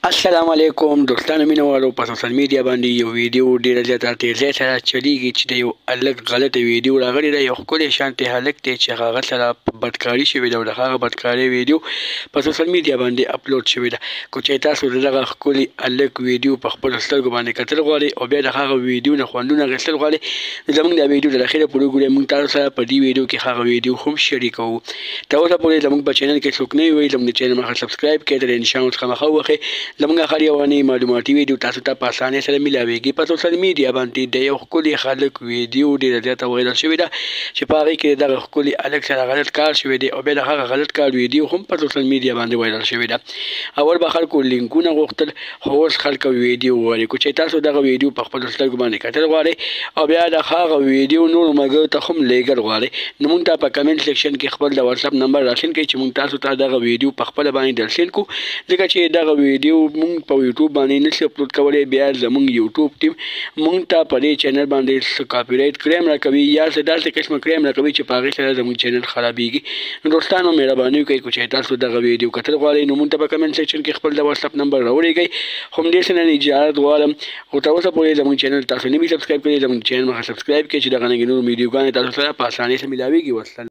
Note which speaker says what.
Speaker 1: السلام علیکم دوستانو مینوالو په سوشل میډیا باندې یو ویډیو ډیره زیاته تیزۍ سره چلیږي چې د یو هلک غلطه ویډیو راغلې ده. یو ښکلی شانتې هلک دی چې هغه سره بدکاري شوې ده او د هغه بدکارۍ ویډیو په سوشل میډیا باندې اپلوډ شوې ده. که چېرې تاسو د دغه ښکلي هلک ویډیو په خپلو سترګو باندې کتل غواړئ او بیا د هغه ویډیو نه خوندونه اخیستل غواړئ نو زموږ دا ویډیو تر اخره پورې وګورئ. موږ تاسو سره په دې ویډیو کې هغه ویډیو هم شریکوو. تر اوسه پورې زموږ په چینل کې څوک نه وي زموږ د چینل مخه سبسکرایب کړئ، د نشان څخه مخه ووهئ. زموږ هر یو معلوماتي ویډیو تاسو ته په اسانۍ سره ملاویږي. په سوشل میډیا باندې د یو ښکلي هلک ویډیو ډېره زیاته وایرل شوې ده چې په هغې کې د دغه ښکلي هلک سره غلط کار شوی دی او بیا د هغه غلط کار ویډیو هم په سوشل میډیا باندې وایرل شوې ده. اول به خلکو لینکونه غوښتل خو اوس خلک ویډیو غواړي. که چېرې تاسو دغه ویډیو په خپلو سترګو باندې کتل غواړئ او بیا د هغه ویډیو نورو ملګرو ته هم لیږل غواړئ نو موږ ته په کمنټ سیکشن کې خپل د واتساپ نمبر راسین کړئ چې موږ تاسو ته دغه ویډیو په خپله باندې درسین کړو، ځکه چې دغه ویډیو موږ په یوټیوب باندې نشو اپلوډ کولی. بیا زموږ یوټیوب ټیم موږ ته په دې چینل باندې څه کاپي رایټ کلیم راکوي یا څه داسې قسمه کلیم راکوي چې په هغې سره زموږ چینل خرابېږي. نو دوستانو مهرباني وکړئ که چېرې تاسو دغه ویډیو کتل غواړئ نو موږ ته په کمنټ سیکشن کې خپل د واتساپ نمبر راولیږئ. همدې څه نه اجازت غواړم خو تر اوسه پورې زموږ چینل تاسو نه وي سبسکرایب کړی، زموږ چینل مخه سبسکرایب کړئ چې دغه نږدې نورو ویډیوګانې تاسو سره په اسانۍ سره ملاویږي. وسلام.